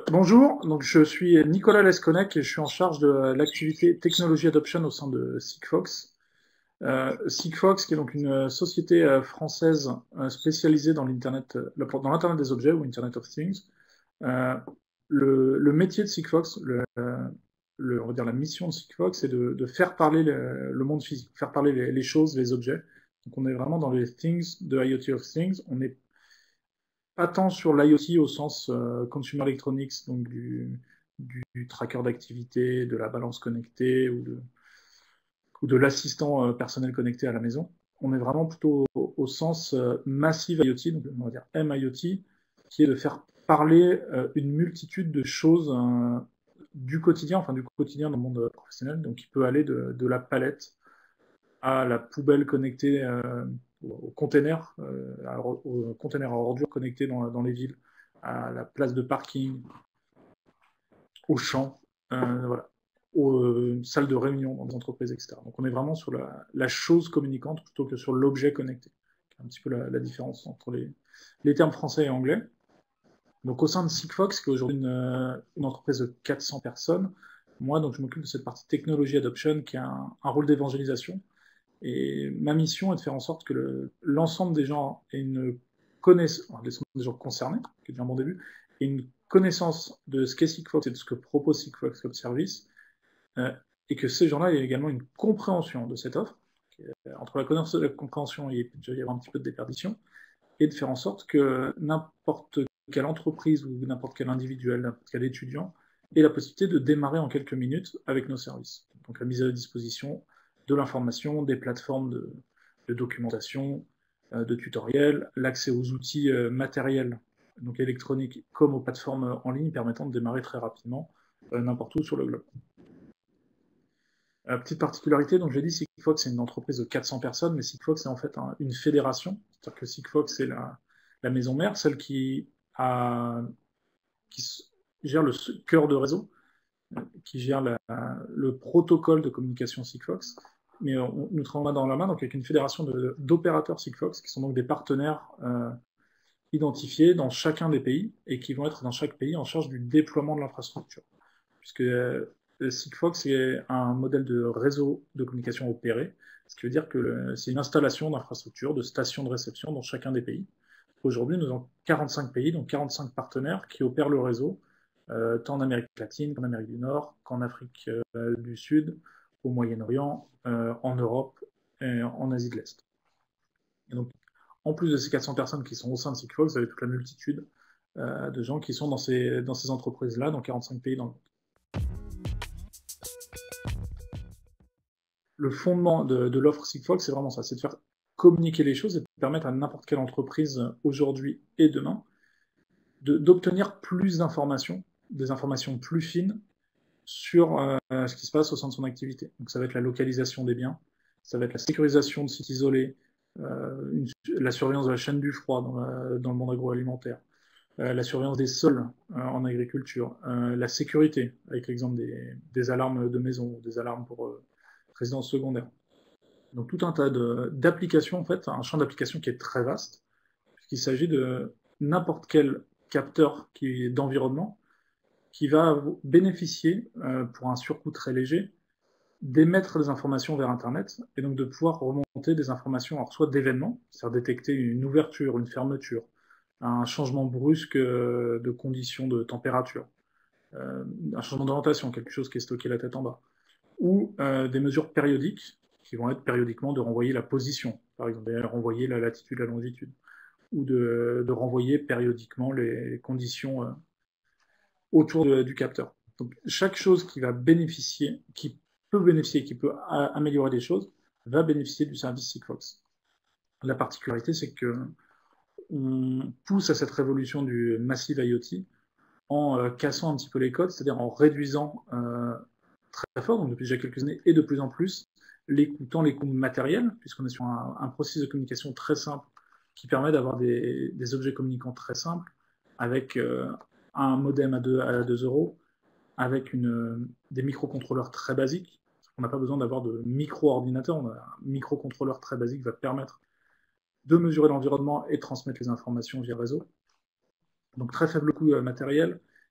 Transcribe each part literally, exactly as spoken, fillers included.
Bonjour, donc je suis Nicolas Lesconnec et je suis en charge de l'activité Technology Adoption au sein de Sigfox. Euh, Sigfox, qui est donc une société euh, française euh, spécialisée dans l'internet, euh, dans l'internet des objets ou Internet of Things. Euh, le, le métier de Sigfox, le, le, on va dire la mission de Sigfox, c'est de, de faire parler le, le monde physique, faire parler les, les choses, les objets. Donc on est vraiment dans les things de IoT of Things. On est pas tant sur l'IoT au sens euh, consumer electronics, donc du, du, du tracker d'activité, de la balance connectée ou de, ou de l'assistant euh, personnel connecté à la maison. On est vraiment plutôt au, au sens euh, massive IoT, donc on va dire M I O T, qui est de faire parler euh, une multitude de choses euh, du quotidien, enfin du quotidien dans le monde professionnel, donc qui peut aller de, de la palette à la poubelle connectée, euh, au container, euh, au container à ordures connecté dans, dans les villes, à la place de parking, aux champs, euh, voilà, aux euh, salles de réunion dans les entreprises, et cetera. Donc on est vraiment sur la, la chose communicante plutôt que sur l'objet connecté. C'est un petit peu la, la différence entre les, les termes français et anglais. Donc au sein de Sigfox, qui est aujourd'hui une, une entreprise de quatre cents personnes, moi donc je m'occupe de cette partie technologie adoption qui a un, un rôle d'évangélisation. Et ma mission est de faire en sorte que l'ensemble des gens aient une connaissance, enfin, des gens concernés, qui est déjà un bon début, et une connaissance de ce qu'est Sigfox et de ce que propose Sigfox comme service, euh, et que ces gens-là aient également une compréhension de cette offre. Euh, entre la connaissance et la compréhension, il peut déjà y avoir un petit peu de déperdition, et de faire en sorte que n'importe quelle entreprise ou n'importe quel individuel, n'importe quel étudiant ait la possibilité de démarrer en quelques minutes avec nos services. Donc la mise à disposition de l'information, des plateformes de, de documentation, euh, de tutoriels, l'accès aux outils euh, matériels, donc électroniques, comme aux plateformes en ligne permettant de démarrer très rapidement euh, n'importe où sur le globe. Euh, petite particularité, donc j'ai dit Sigfox c'est une entreprise de quatre cents personnes, mais Sigfox c'est en fait un, une fédération, c'est-à-dire que Sigfox c'est la, la maison mère, celle qui, a, qui gère le cœur de réseau, qui gère la, le protocole de communication Sigfox, mais on, nous travaillons main dans la main donc avec une fédération d'opérateurs Sigfox qui sont donc des partenaires euh, identifiés dans chacun des pays et qui vont être dans chaque pays en charge du déploiement de l'infrastructure. Puisque euh, Sigfox est un modèle de réseau de communication opéré, ce qui veut dire que c'est une installation d'infrastructures, de stations de réception dans chacun des pays. Aujourd'hui, nous avons quarante-cinq pays, donc quarante-cinq partenaires qui opèrent le réseau, euh, tant en Amérique latine qu'en Amérique du Nord, qu'en Afrique euh, du Sud, au Moyen-Orient, euh, en Europe et en Asie de l'Est. Et donc, en plus de ces quatre cents personnes qui sont au sein de Sigfox, vous avez toute la multitude euh, de gens qui sont dans ces, dans ces entreprises-là, dans quarante-cinq pays dans le monde. Le fondement de, de l'offre Sigfox, c'est vraiment ça, c'est de faire communiquer les choses et de permettre à n'importe quelle entreprise aujourd'hui et demain d'obtenir plus d'informations, des informations plus fines sur euh, ce qui se passe au sein de son activité. Donc ça va être la localisation des biens, ça va être la sécurisation de sites isolés, euh, une, la surveillance de la chaîne du froid dans, la, dans le monde agroalimentaire, euh, la surveillance des sols euh, en agriculture, euh, la sécurité, avec l'exemple des, des alarmes de maison, des alarmes pour euh, résidence secondaire. Donc tout un tas d'applications, en fait, un champ d'application qui est très vaste, puisqu'il s'agit de n'importe quel capteur d'environnement qui va bénéficier, euh, pour un surcoût très léger, d'émettre des informations vers Internet, et donc de pouvoir remonter des informations, alors soit d'événements, c'est-à-dire détecter une ouverture, une fermeture, un changement brusque de conditions de température, euh, un changement d'orientation, quelque chose qui est stocké la tête en bas, ou euh, des mesures périodiques, qui vont être périodiquement de renvoyer la position, par exemple, de renvoyer la latitude, la longitude, ou de, de renvoyer périodiquement les conditions euh, autour de, du capteur. Donc chaque chose qui va bénéficier, qui peut bénéficier, qui peut améliorer les choses, va bénéficier du service Sigfox. La particularité, c'est que on pousse à cette révolution du Massive IoT en euh, cassant un petit peu les codes, c'est-à-dire en réduisant euh, très fort, donc depuis déjà quelques années, et de plus en plus, les coûts, tant les coûts matériels, puisqu'on est sur un, un processus de communication très simple qui permet d'avoir des, des objets communicants très simples, avec euh, un modem à deux euros, avec une, des microcontrôleurs très basiques. On n'a pas besoin d'avoir de micro-ordinateur, un microcontrôleur très basique va permettre de mesurer l'environnement et de transmettre les informations via réseau. Donc très faible coût matériel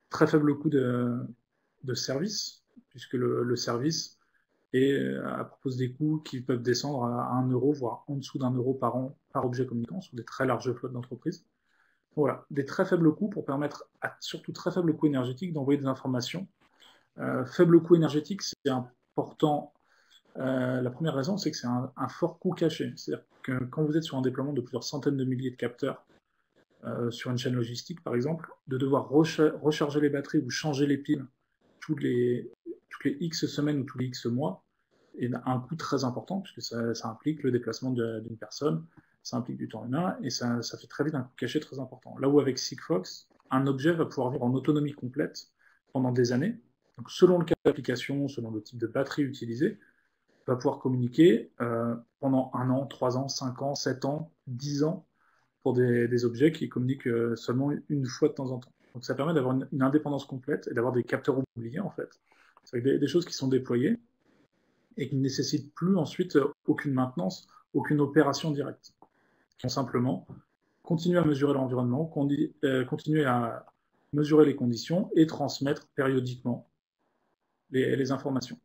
très faible coût de, de service, puisque le, le service est, euh, propose des coûts qui peuvent descendre à un euro, voire en dessous d'un euro par an par objet communicant sur des très larges flottes d'entreprises. Voilà, des très faibles coûts pour permettre, à surtout très faible coût énergétique, d'envoyer des informations. Euh, faible coût énergétique, c'est important. Euh, la première raison, c'est que c'est un, un fort coût caché. C'est-à-dire que quand vous êtes sur un déploiement de plusieurs centaines de milliers de capteurs, euh, sur une chaîne logistique par exemple, de devoir recharger les batteries ou changer les piles toutes les, toutes les X semaines ou tous les X mois, et un coût très important, puisque ça, ça implique le déplacement d'une personne, ça implique du temps humain, et ça, ça fait très vite un coût caché très important. Là où avec Sigfox, un objet va pouvoir vivre en autonomie complète pendant des années. Donc, selon le cas d'application, selon le type de batterie utilisée, va pouvoir communiquer euh, pendant un an, trois ans, cinq ans, sept ans, dix ans, pour des, des objets qui communiquent euh, seulement une fois de temps en temps. Donc ça permet d'avoir une, une indépendance complète et d'avoir des capteurs oubliés en fait. C'est des, des choses qui sont déployées et qui ne nécessitent plus ensuite aucune maintenance, aucune opération directe. Qui vont simplement continuer à mesurer l'environnement, euh, continuer à mesurer les conditions et transmettre périodiquement les, les informations.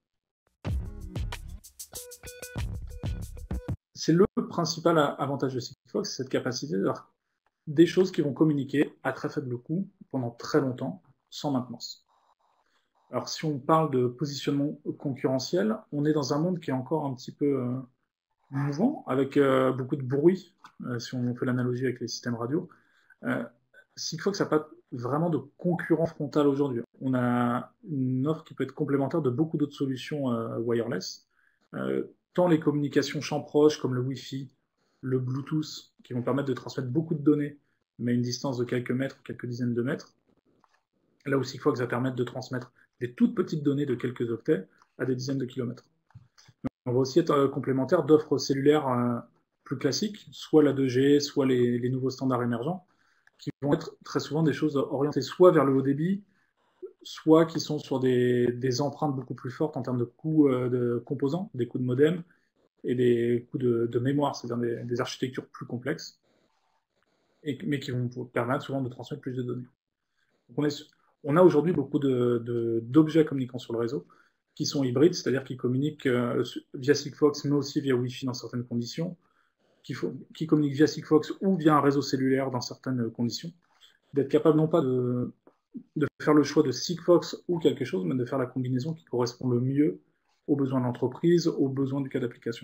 C'est le principal avantage de Sigfox, cette capacité d'avoir des choses qui vont communiquer à très faible coût pendant très longtemps, sans maintenance. Alors si on parle de positionnement concurrentiel, on est dans un monde qui est encore un petit peu euh, mouvant, avec euh, beaucoup de bruit, euh, si on fait l'analogie avec les systèmes radio. Euh, Sigfox n'a pas vraiment de concurrent frontal aujourd'hui. On a une offre qui peut être complémentaire de beaucoup d'autres solutions euh, wireless, euh, tant les communications champ proche comme le Wi-Fi, le Bluetooth, qui vont permettre de transmettre beaucoup de données, mais à une distance de quelques mètres, quelques dizaines de mètres. Là où Sigfox va permettre de transmettre des toutes petites données de quelques octets à des dizaines de kilomètres. On va aussi être euh, complémentaire d'offres cellulaires euh, plus classiques, soit la deux G, soit les, les nouveaux standards émergents, qui vont être très souvent des choses orientées soit vers le haut débit, soit qui sont sur des, des empreintes beaucoup plus fortes en termes de coûts euh, de composants, des coûts de modem et des coûts de, de mémoire, c'est-à-dire des, des architectures plus complexes, et, mais qui vont permettre souvent de transmettre plus de données. Donc on, est, on a aujourd'hui beaucoup d'objets communiquant sur le réseau qui sont hybrides, c'est-à-dire qui communiquent euh, via Sigfox, mais aussi via Wi-Fi dans certaines conditions, qui, faut, qui communiquent via Sigfox ou via un réseau cellulaire dans certaines conditions, d'être capable non pas de, de faire le choix de Sigfox ou quelque chose, mais de faire la combinaison qui correspond le mieux aux besoins de l'entreprise, aux besoins du cas d'application.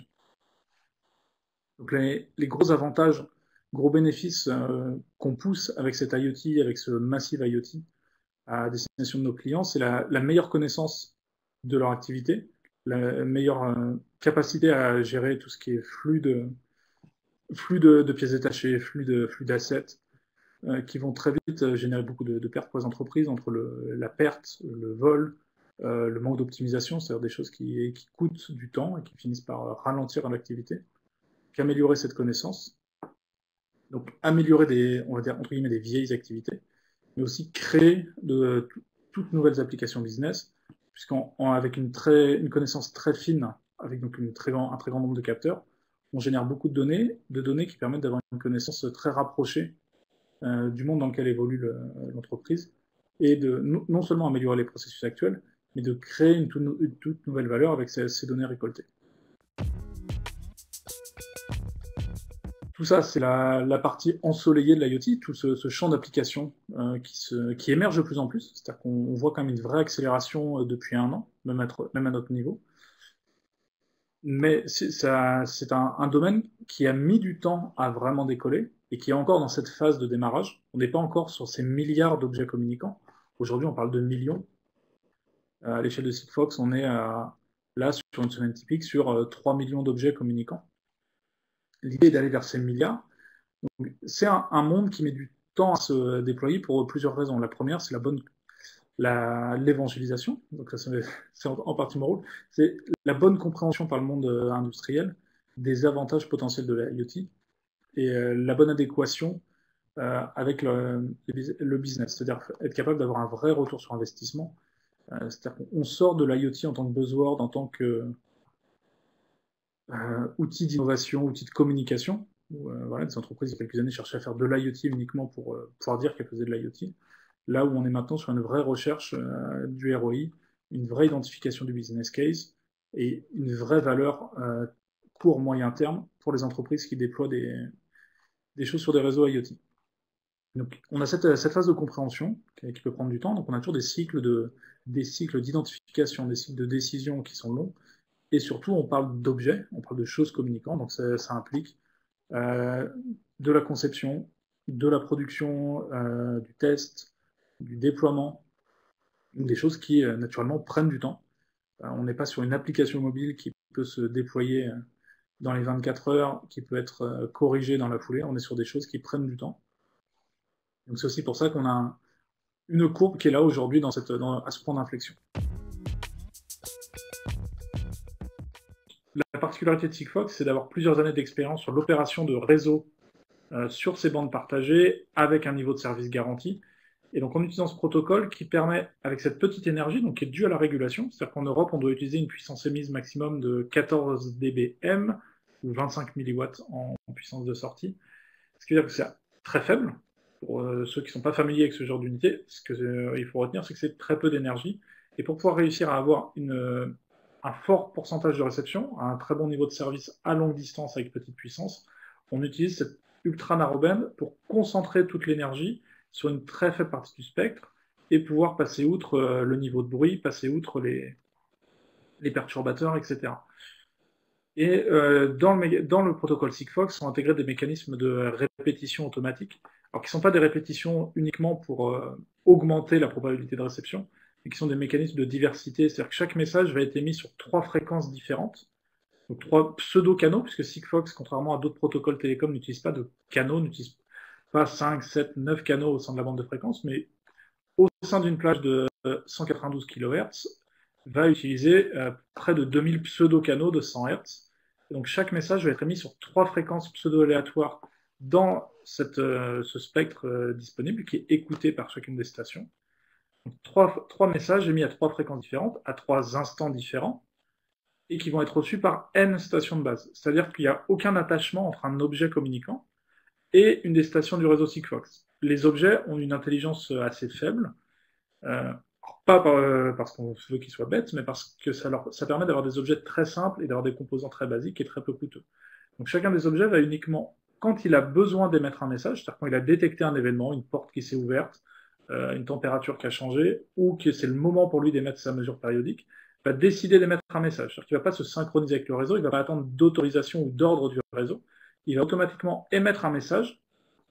Donc les, les gros avantages, gros bénéfices euh, qu'on pousse avec cet IoT, avec ce Massive IoT à destination de nos clients, c'est la, la meilleure connaissance de leur activité, la meilleure euh, capacité à gérer tout ce qui est flux de, flux de, de pièces détachées, flux de flux d'assets, euh, qui vont très vite euh, générer beaucoup de, de pertes pour les entreprises entre le, la perte, le vol, euh, le manque d'optimisation, c'est-à-dire des choses qui, qui coûtent du temps et qui finissent par ralentir l'activité, qu'améliorer cette connaissance. Donc améliorer des, on va dire entre guillemets des vieilles activités, mais aussi créer de toutes nouvelles applications business, puisqu'avec une, une connaissance très fine, avec donc une très grand, un très grand nombre de capteurs, on génère beaucoup de données, de données qui permettent d'avoir une connaissance très rapprochée euh, du monde dans lequel évolue l'entreprise, et de non seulement améliorer les processus actuels, mais de créer une, tout, une toute nouvelle valeur avec ces, ces données récoltées. Tout ça, c'est la, la partie ensoleillée de l'IoT, tout ce, ce champ d'application euh, qui, qui émerge de plus en plus. C'est-à-dire qu'on voit quand même une vraie accélération euh, depuis un an, même à, même à notre niveau. Mais c'est un, un domaine qui a mis du temps à vraiment décoller et qui est encore dans cette phase de démarrage. On n'est pas encore sur ces milliards d'objets communicants. Aujourd'hui, on parle de millions. Euh, à l'échelle de Sigfox, on est à, là, sur une semaine typique, sur euh, trois millions d'objets communicants. L'idée est d'aller vers ces milliards. C'est un, un monde qui met du temps à se déployer pour plusieurs raisons. La première, c'est la bonne l'évangélisation, donc ça c'est en, en partie mon rôle, c'est la bonne compréhension par le monde euh, industriel des avantages potentiels de l'IoT et euh, la bonne adéquation euh, avec le, le business, c'est-à-dire être capable d'avoir un vrai retour sur investissement. Euh, c'est-à-dire qu'on sort de l'IoT en tant que buzzword, en tant que euh, outil d'innovation, outil de communication. Où, euh, voilà, des entreprises il y a quelques années cherchaient à faire de l'IoT uniquement pour euh, pouvoir dire qu'elles faisaient de l'IoT. là où on est maintenant sur une vraie recherche euh, du R O I, une vraie identification du business case et une vraie valeur euh, court moyen terme pour les entreprises qui déploient des, des choses sur des réseaux IoT. Donc, on a cette, cette phase de compréhension qui, qui peut prendre du temps. Donc, on a toujours des cycles de, des cycles d'identification, des cycles de décision qui sont longs. Et surtout, on parle d'objets, on parle de choses communicantes. Donc, ça, ça implique euh, de la conception, de la production, euh, du test, du déploiement, des choses qui euh, naturellement prennent du temps. Euh, on n'est pas sur une application mobile qui peut se déployer euh, dans les vingt-quatre heures, qui peut être euh, corrigée dans la foulée. On est sur des choses qui prennent du temps. Donc c'est aussi pour ça qu'on a une courbe qui est là aujourd'hui dans cette, dans, à ce point d'inflexion. La particularité de Sigfox, c'est d'avoir plusieurs années d'expérience sur l'opération de réseau euh, sur ces bandes partagées avec un niveau de service garanti. Et donc en utilisant ce protocole qui permet, avec cette petite énergie, donc qui est due à la régulation, c'est-à-dire qu'en Europe, on doit utiliser une puissance émise maximum de quatorze décibels ou vingt-cinq milliwatts en, en puissance de sortie, ce qui veut dire que c'est très faible. Pour euh, ceux qui ne sont pas familiers avec ce genre d'unité, ce qu'il euh, faut retenir, c'est que c'est très peu d'énergie. Et pour pouvoir réussir à avoir une, euh, un fort pourcentage de réception, un très bon niveau de service à longue distance avec petite puissance, on utilise cette ultra narrowband pour concentrer toute l'énergie sur une très faible partie du spectre et pouvoir passer outre euh, le niveau de bruit, passer outre les, les perturbateurs, et cetera. Et euh, dans, le, dans le protocole Sigfox sont intégrés des mécanismes de répétition automatique, alors qui ne sont pas des répétitions uniquement pour euh, augmenter la probabilité de réception, mais qui sont des mécanismes de diversité, c'est-à-dire que chaque message va être émis sur trois fréquences différentes, donc trois pseudo-canaux, puisque Sigfox, contrairement à d'autres protocoles télécoms, n'utilise pas de canaux, n'utilise pas cinq, sept, neuf canaux au sein de la bande de fréquence, mais au sein d'une plage de cent quatre-vingt-douze kilohertz, va utiliser euh, près de deux mille pseudo-canaux de cent hertz. Et donc chaque message va être émis sur trois fréquences pseudo-aléatoires dans cette, euh, ce spectre euh, disponible, qui est écouté par chacune des stations. Donc trois, trois messages émis à trois fréquences différentes, à trois instants différents, et qui vont être reçus par N stations de base. C'est-à-dire qu'il n'y a aucun attachement entre un objet communicant et une des stations du réseau Sigfox. Les objets ont une intelligence assez faible, euh, pas par, euh, parce qu'on veut qu'ils soient bêtes, mais parce que ça, leur, ça permet d'avoir des objets très simples et d'avoir des composants très basiques et très peu coûteux. Donc chacun des objets va uniquement, quand il a besoin d'émettre un message, c'est-à-dire quand il a détecté un événement, une porte qui s'est ouverte, euh, une température qui a changé, ou que c'est le moment pour lui d'émettre sa mesure périodique, va décider d'émettre un message. C'est-à-dire qu'il ne va pas se synchroniser avec le réseau, il ne va pas attendre d'autorisation ou d'ordre du réseau, il va automatiquement émettre un message,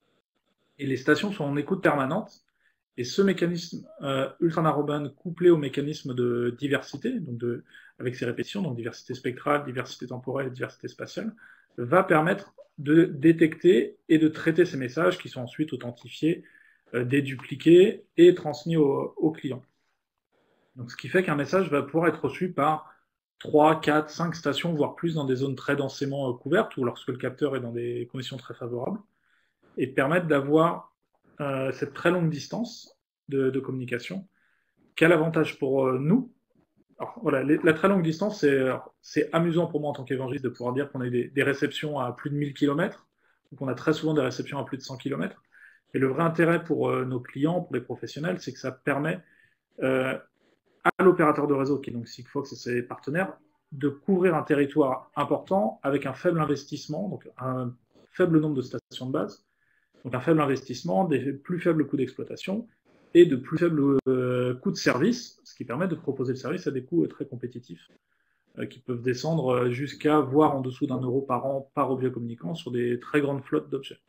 et les stations sont en écoute permanente. Et ce mécanisme euh, ultra narrowband couplé au mécanisme de diversité, donc de, avec ses répétitions, donc diversité spectrale, diversité temporelle et diversité spatiale, va permettre de détecter et de traiter ces messages qui sont ensuite authentifiés, euh, dédupliqués et transmis au, au client. Donc, ce qui fait qu'un message va pouvoir être reçu par trois, quatre, cinq stations, voire plus dans des zones très densément couvertes ou lorsque le capteur est dans des conditions très favorables, et permettre d'avoir euh, cette très longue distance de, de communication. Quel avantage pour euh, nous? Alors, voilà, les, la très longue distance, c'est amusant pour moi en tant qu'évangéliste de pouvoir dire qu'on a des, des réceptions à plus de mille kilomètres, ou qu'on a très souvent des réceptions à plus de cent kilomètres. Et le vrai intérêt pour euh, nos clients, pour les professionnels, c'est que ça permet euh, à l'opérateur de réseau, qui est donc Sigfox et ses partenaires, de couvrir un territoire important avec un faible investissement, donc un faible nombre de stations de base, donc un faible investissement, des plus faibles coûts d'exploitation et de plus faibles euh, coûts de service, ce qui permet de proposer le service à des coûts euh, très compétitifs, euh, qui peuvent descendre jusqu'à voire en dessous d'un euro par an par objet communicant sur des très grandes flottes d'objets.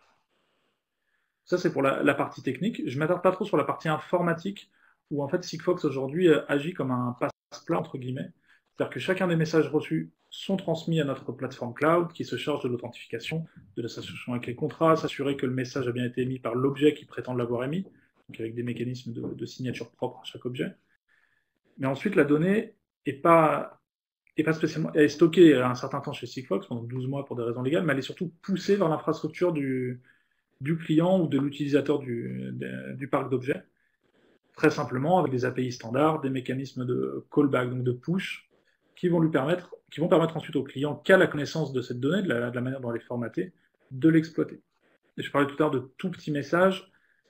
Ça, c'est pour la, la partie technique. Je ne m'attarde pas trop sur la partie informatique, où en fait Sigfox aujourd'hui euh, agit comme un passe-plat, entre guillemets. C'est-à-dire que chacun des messages reçus sont transmis à notre plateforme cloud qui se charge de l'authentification, de l'association avec les contrats, s'assurer que le message a bien été émis par l'objet qui prétend l'avoir émis, donc avec des mécanismes de, de signature propre à chaque objet. Mais ensuite, la donnée n'est pas, est pas spécialement, elle est stockée à un certain temps chez Sigfox, pendant douze mois pour des raisons légales, mais elle est surtout poussée vers l'infrastructure du, du client ou de l'utilisateur du, de, du parc d'objets, très simplement avec des A P I standards, des mécanismes de callback, donc de push, qui vont lui permettre, qui vont permettre ensuite au client qui a la connaissance de cette donnée, de la, de la manière dont elle est formatée, de l'exploiter. Et je parlais tout à l'heure de tout petits messages.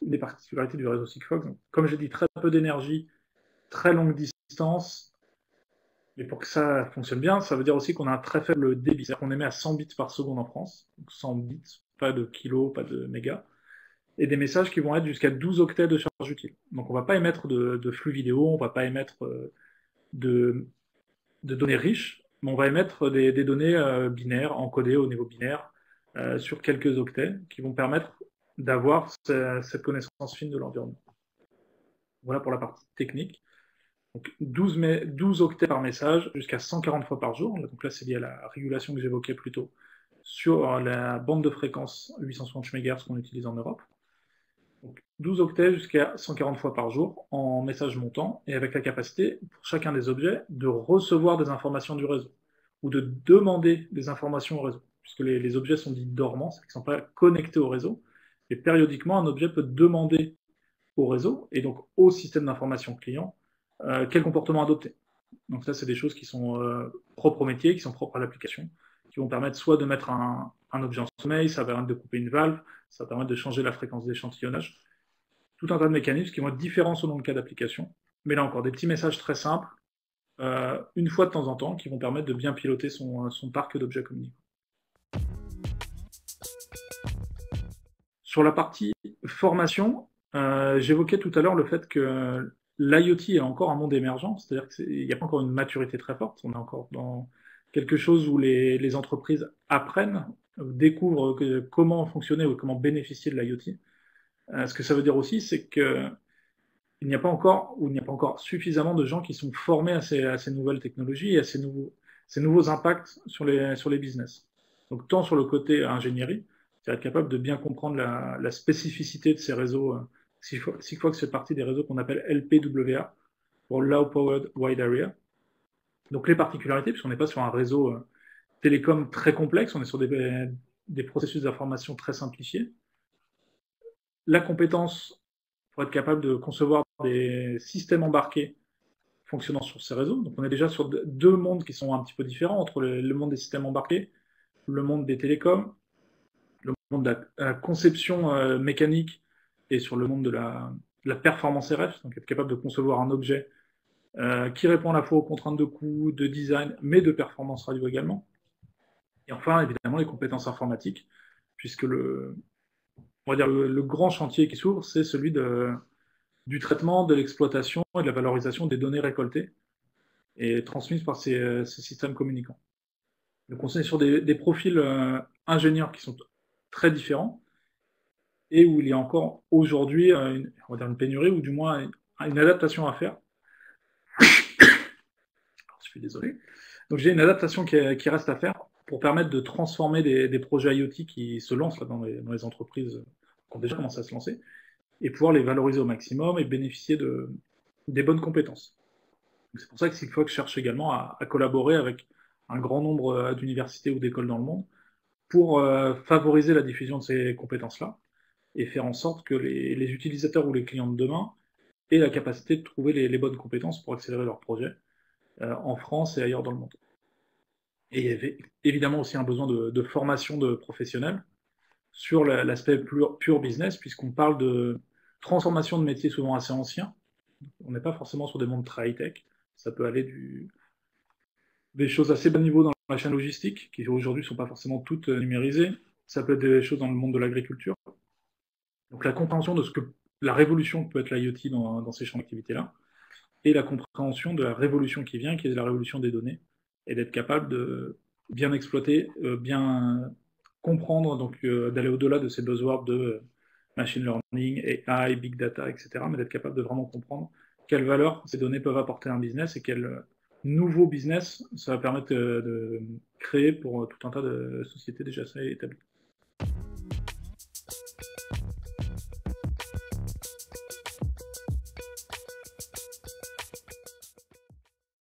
une des particularités du réseau Sigfox. Donc, comme j'ai dit, très peu d'énergie, très longue distance. Mais pour que ça fonctionne bien, ça veut dire aussi qu'on a un très faible débit. C'est-à-dire qu'on émet à cent bits par seconde en France. Donc cent bits, pas de kilos, pas de mégas. Et des messages qui vont être jusqu'à douze octets de charge utile. Donc on ne va pas émettre de, de flux vidéo, on ne va pas émettre euh, de, de données riches, mais on va émettre des, des données euh, binaires, encodées au niveau binaire, euh, sur quelques octets, qui vont permettre d'avoir ce, cette connaissance fine de l'environnement. Voilà pour la partie technique. Donc douze, douze octets par message, jusqu'à cent quarante fois par jour. Donc là, c'est lié à la régulation que j'évoquais plus tôt, sur la bande de fréquence huit cent soixante mégahertz qu'on utilise en Europe. Donc douze octets jusqu'à cent quarante fois par jour en message montant, et avec la capacité, pour chacun des objets, de recevoir des informations du réseau, ou de demander des informations au réseau, puisque les, les objets sont dits dormants, c'est-à-dire qu'ils ne sont pas connectés au réseau, et périodiquement, un objet peut demander au réseau, et donc au système d'information client, euh, quel comportement adopter. Donc ça, c'est des choses qui sont euh, propres au métier, qui sont propres à l'application, qui vont permettre soit de mettre un, un objet en sommeil, ça va permettre de couper une valve, ça va permettre de changer la fréquence d'échantillonnage. Tout un tas de mécanismes qui vont être différents selon le cas d'application. Mais là encore, des petits messages très simples, euh, une fois de temps en temps, qui vont permettre de bien piloter son, son parc d'objets communicants. Sur la partie formation, euh, j'évoquais tout à l'heure le fait que l'IoT est encore un monde émergent, c'est-à-dire qu'il n'y a pas encore une maturité très forte, on est encore dans quelque chose où les, les entreprises apprennent, découvrent que, comment fonctionner ou comment bénéficier de l'IoT. Euh, ce que ça veut dire aussi, c'est qu'il n'y a pas encore, ou il n'y a pas encore suffisamment de gens qui sont formés à ces, à ces nouvelles technologies et à ces nouveaux, ces nouveaux impacts sur les, sur les business. Donc tant sur le côté ingénierie, c'est être capable de bien comprendre la, la spécificité de ces réseaux. Sigfox fait partie des réseaux qu'on appelle L P W A, pour Low Powered Wide Area. Donc les particularités, puisqu'on n'est pas sur un réseau euh, télécom très complexe, on est sur des, des processus d'information très simplifiés. La compétence pour être capable de concevoir des systèmes embarqués fonctionnant sur ces réseaux. Donc on est déjà sur deux mondes qui sont un petit peu différents, entre le, le monde des systèmes embarqués, le monde des télécoms, le monde de la, la conception euh, mécanique et sur le monde de la, de la performance R F, donc être capable de concevoir un objet euh, qui répond à la fois aux contraintes de coût, de design, mais de performance radio également. Et enfin, évidemment, les compétences informatiques, puisque le, on va dire le, le grand chantier qui s'ouvre, c'est celui de, du traitement, de l'exploitation et de la valorisation des données récoltées et transmises par ces, ces systèmes communicants. Donc on est sur des, des profils euh, ingénieurs qui sont très différents et où il y a encore aujourd'hui euh, une, on va dire une pénurie ou du moins une, une adaptation à faire. Alors, je suis désolé. Donc j'ai une adaptation qui, est, qui, reste à faire pour permettre de transformer des, des projets IoT qui se lancent là, dans, les, dans les entreprises qui ont déjà commencé à se lancer et pouvoir les valoriser au maximum et bénéficier de, des bonnes compétences. C'est pour ça que Sigfox cherche également à, à collaborer avec un grand nombre d'universités ou d'écoles dans le monde pour euh, favoriser la diffusion de ces compétences-là et faire en sorte que les, les utilisateurs ou les clients de demain aient la capacité de trouver les, les bonnes compétences pour accélérer leurs projets euh, en France et ailleurs dans le monde. Et il y avait évidemment aussi un besoin de, de formation de professionnels sur l'aspect pur, pur business, puisqu'on parle de transformation de métiers souvent assez anciens. On n'est pas forcément sur des mondes très high-tech. Ça peut aller du, des choses assez bas niveau dans la chaîne logistique, qui aujourd'hui ne sont pas forcément toutes numérisées. Ça peut être des choses dans le monde de l'agriculture. Donc la compréhension de ce que la révolution que peut être l'IoT dans, dans ces champs d'activité-là, et la compréhension de la révolution qui vient, qui est la révolution des données, et d'être capable de bien exploiter, euh, bien comprendre, donc euh, d'aller au-delà de ces buzzwords de euh, machine learning, A I, big data, et cetera, mais d'être capable de vraiment comprendre quelle valeur ces données peuvent apporter à un business et quel euh, nouveau business ça va permettre euh, de créer pour euh, tout un tas de sociétés déjà établies.